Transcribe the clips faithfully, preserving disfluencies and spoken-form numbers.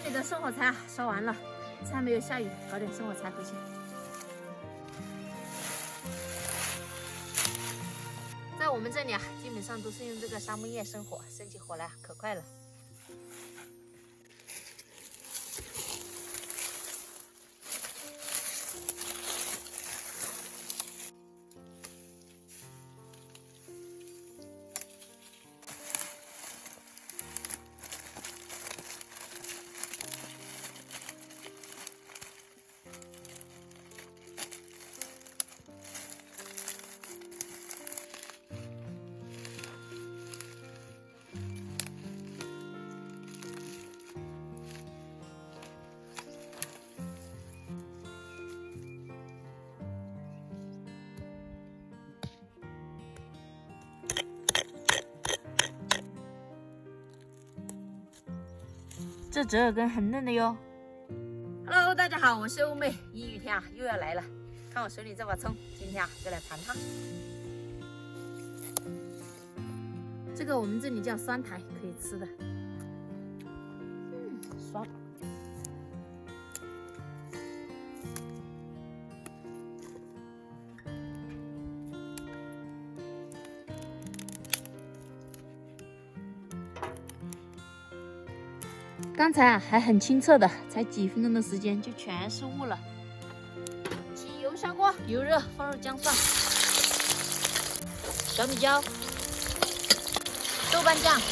里的生火柴啊烧完了，才没有下雨，搞点生火柴回去。在我们这里啊，基本上都是用这个沙木叶生火，生起火来可快了。 这折耳根很嫩的哟。Hello， 大家好，我是欧妹。阴雨天啊，又要来了。看我手里这把葱，今天啊就来盘它。这个我们这里叫酸苔，可以吃的。嗯，酸。刚才啊还很清澈的，才几分钟的时间就全是雾了。起油下锅，油热放入姜蒜、小米椒、豆瓣酱，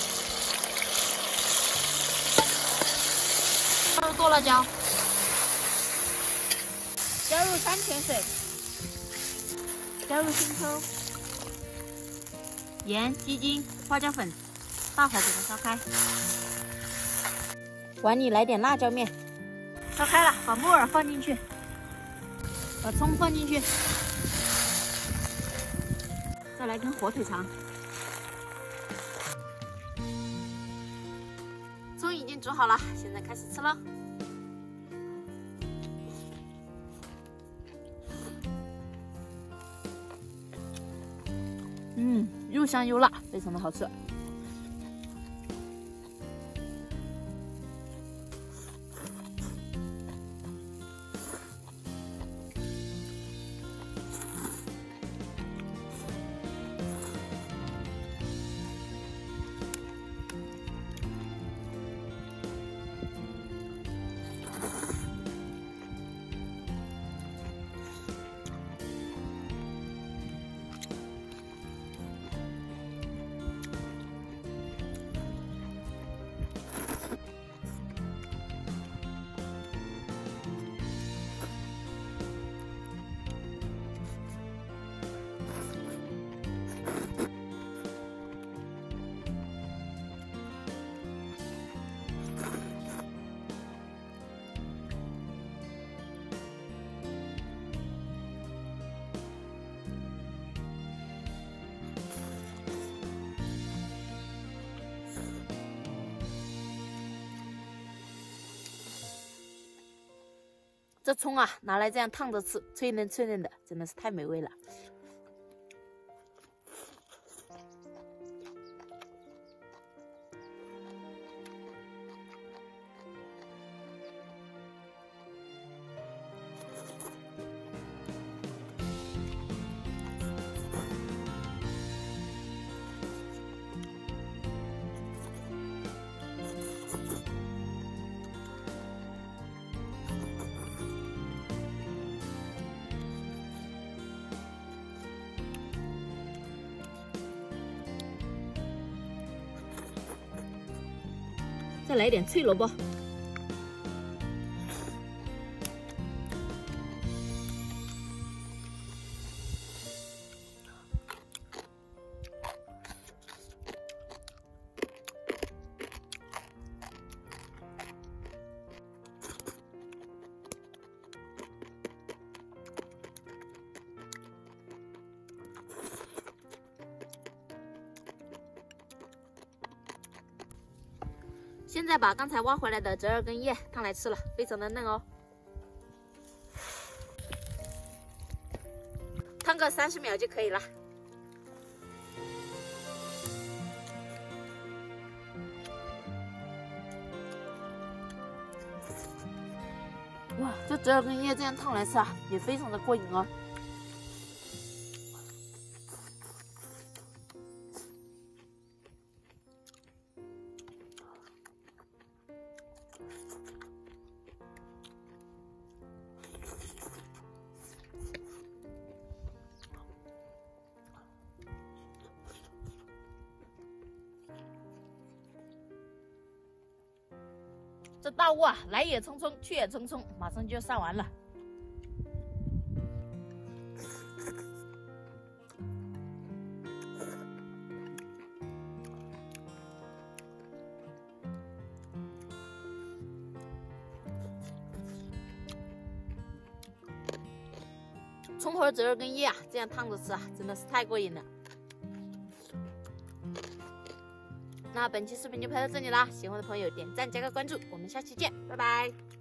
放入剁辣椒，加入山泉水，加入生抽、盐、鸡精、花椒粉，大火给它烧开。 碗里来点辣椒面，烧开了，把木耳放进去，把葱放进去，再来根火腿肠。葱已经煮好了，现在开始吃了。嗯，又香又辣，非常的好吃。 这葱啊，拿来这样烫着吃，脆嫩脆嫩的，真的是太美味了。再来一点脆萝卜，现在把刚才挖回来的折耳根叶烫来吃了，非常的嫩哦。烫个三十秒就可以了。 哇，这折耳根叶这样烫来吃啊，也非常的过瘾哦。这大雾啊，来也匆匆，去也匆匆，马上就要上完了。葱和折耳根叶啊，这样烫着吃啊，真的是太过瘾了。那本期视频就拍到这里啦，喜欢的朋友点赞加个关注，我们下期见，拜拜。